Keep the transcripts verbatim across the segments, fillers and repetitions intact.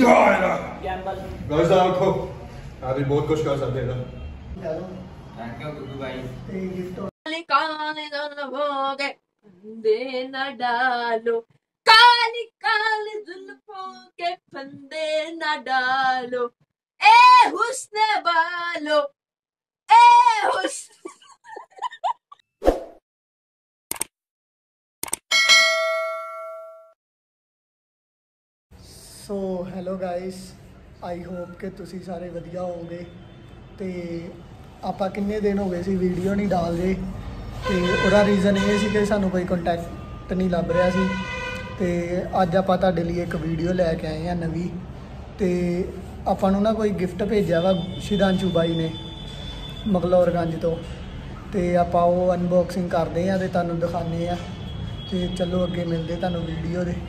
Guys देखो आदमी बहुत कुछ कर सकते हैं। थैंक यू गुड्डू भाई। ते गिफ्ट काले जुल्फों के फंदे न डालो, काली काली जुल्फों के फंदे न डालो, ए हुस्न बालो, ए हुस्न। So hello guys, I hope कि तुसी सारे वधिया होगे। तो आपां किन्ने दिन हो गए सी वीडियो नहीं डाल रहे, तो उसका रीज़न ये सी कि सानू कोई कंटैक्ट नहीं लभ रहा सी। तो अज आपां तुहाडे लिए एक वीडियो लैके आए हैं नवी। तो आपां नू ना कोई गिफ्ट भेजा वा शिदांशु बाई ने मगलोरगंज तो। तो आपां वो अनबॉक्सिंग करते हैं तो तुहानू दिखाने हैं। तो चलो अगे मिलते तुहानू वीडियो दे।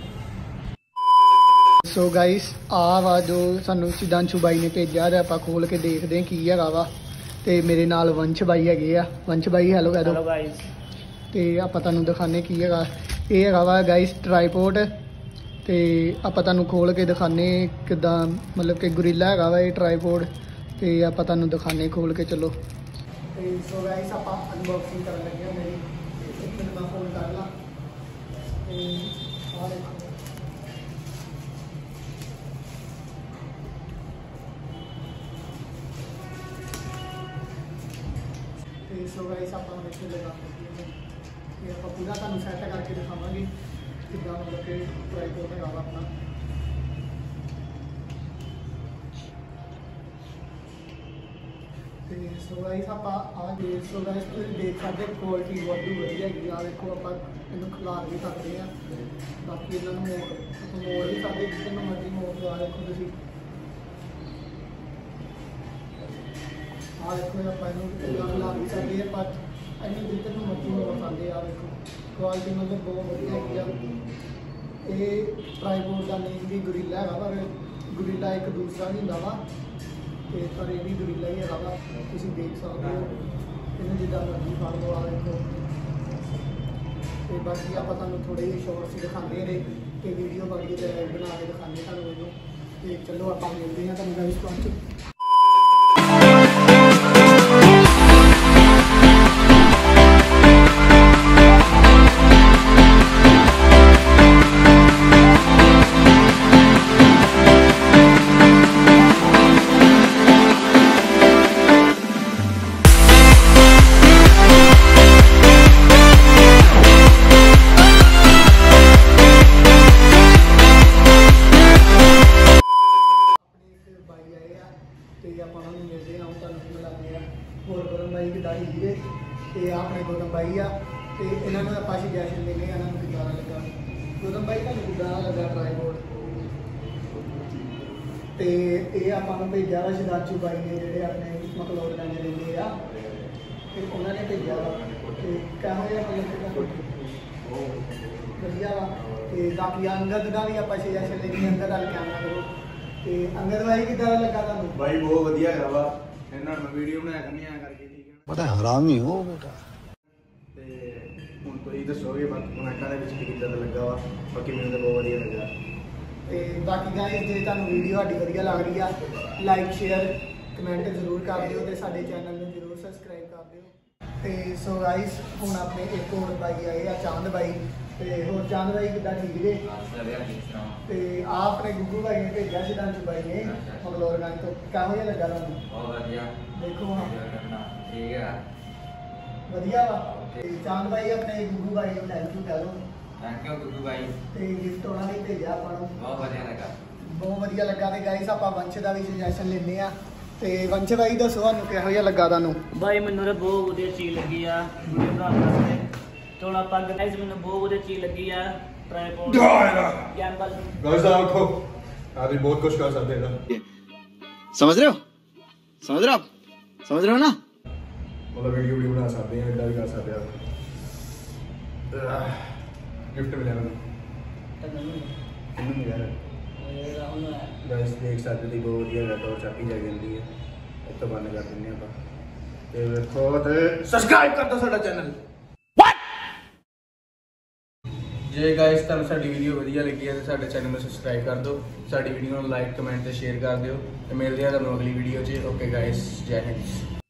सो गाइस आ वा जो सानू शिदांशु बाई ने भेजा, तो आप खोल के देखते हैं की है वा। तो मेरे नाल वंश बाई है आ। वंश बाई हैलो कह दो। तो आप तुहानू दिखाने की है ये है वा गाइस ट्राईपोड। तो आप तुहानू खोल के दिखाने किदा मतलब कि गुरीला है वा ये ट्राईपोड। तो आप तुहानू दिखाने खोल के चलो। तो सो गाइस आप अनबॉक्सिंग कर लगे मेरी एक मिनट में फोन कर ला। सो गाइस आप लगा आप पूरा तुम सैट करके दिखावे कि मतलब कि ट्राईपोड है अपना। सो गाइस आप आ गए। सो गाइस देख सकते क्वालिटी बहुत वधिया है। आ देखो आप इन खिलार भी सकते हैं, बाकी इन्होंने मोड़ मोड़ भी सकते जितने मर्जी मोड़। आ देखो तुम आ देखो आप खिलार भी सकते हैं, पर इन्हें जितने मर्जी मोड़ सकते। आ देखो क्वालिटी मतलब बहुत वधिया है। ये ट्राईपोड का नेम भी गुरीला है, पर गुरीला एक दूसरा नहीं होंगे वा। तो पर यह भी गुरीला ही है वा, तुम देख सकते हो। इन्हें जिदा मर्जी फड़ लो। आ देखो तो बाकी आप थोड़े ही शॉर्ट्स दिखाते रहे तो वीडियो बाकी बना के दिखाने तुम। तो चलो आप मिलते हैं तुम गाइस पहुँच। गौतम भाई की दाढ़ी हीरे तो अपने गौतम भाई आ। तो इन्होंने आप सजैशन लेने इन्होंने कितना लगा। गौतम भाई तुम कितना लगा ट्राईपोड? तो ये आपको भेजा वा शिदांशु बाई ने जोड़े अपने मकलोडगंज रहते हैं, तो उन्होंने भेजा वा। तो कहो मतलब वधिया वा। तो बाकी अंगद का भी आप सजैशन लेनी, अंगद वाल कैमरा करो। तो अंगद भाई कितना लगा तुम? भाई बहुत वधिया है वा। इन्होंने मैं वीडियो बनाया करनी आ करके ठीक है। बड़ा हरामी हो बेटा। ते हुण तुसीं दस्सोगे बाकी कमेंटां दे विच कि किदां दा लगा वा। बाकी मैनूं तो बहुत वधिया लगा। ते बाकी गाइस जे तुहानूं वीडियो साडी वधिया लग रही है लाइक शेयर कमेंट जरूर कर दिओ ते साडे चैनल नूं जरूर सबसक्राइब कर दिओ। ते सो गाइस हुण अपने एक होर भाई आए आ चांद भाई। ते होर चांद भाई किदां ठीक जे? ते आ अपने गुग्गू भाई ने भेजा शिदांशु भाई ने मगलोरगंज तो। कहो जिहा लगा तुहानूं? बहुत बढ़िया। देखो हाँ ठीक है वधिया वा। ते चांद भाई अपने गुग्गू भाई नूं थैंक यू कह दो। थैंक यू गुड्डू भाई। ते गिफ्ट उन्होंने भेजा आपां नूं बहुत बढ़िया लगा। बहुत वधिया लगा। तो गाइस आप वंश का भी सजैशन लेने आ। तो वंश भाई दसो तुहानूं किहो जिहा लगा तुहानूं? भाई मैनूं तो बहुत वधिया चीज़ लगी आ वीडियो बनाने वास्ते। चौड़ा पग गाइस मैनूं बहुत वधिया चीज़ लगी आ ट्राईपोड गैम्बल। गाइस देखो आदमी बहुत कुछ कर सकते हैं। समझ रहे हो? समझ रहे हो आप? समझ रहे हो ना? मतलब वीडियो वीडियो बना सकते हैं, इधर भी कर सकते हैं। गिफ्ट मिला मैंने किन्नू मिला है गाइस देख सकते दी बहुत वधिया है। और चापी जा गई है इस तो बंद कर दिंने ਆਪਾਂ ਤੇ ਵੇਖੋ ਤੇ ਸਬਸਕ੍ਰਾਈਬ ਕਰ ਦੋ ਸਾਡਾ ਚੈਨਲ। ਜੇ ਗਾਇਸ ਤੁਹਾਨੂੰ ਸਾਡੀ ਵੀਡੀਓ ਵਧੀਆ ਲੱਗੀ ਹੈ ਤਾਂ ਸਾਡੇ ਚੈਨਲ ਨੂੰ ਸਬਸਕ੍ਰਾਈਬ ਕਰ ਦਿਓ, ਸਾਡੀ ਵੀਡੀਓ ਨੂੰ ਲਾਈਕ ਕਮੈਂਟ ਤੇ ਸ਼ੇਅਰ ਕਰ ਦਿਓ ਤੇ ਮਿਲਦੇ ਹਾਂ ਤੁਹਾਨੂੰ ਅਗਲੀ ਵੀਡੀਓ 'ਚ। ਓਕੇ ਗਾਇਸ, ਜੈ ਹਿੰਦ।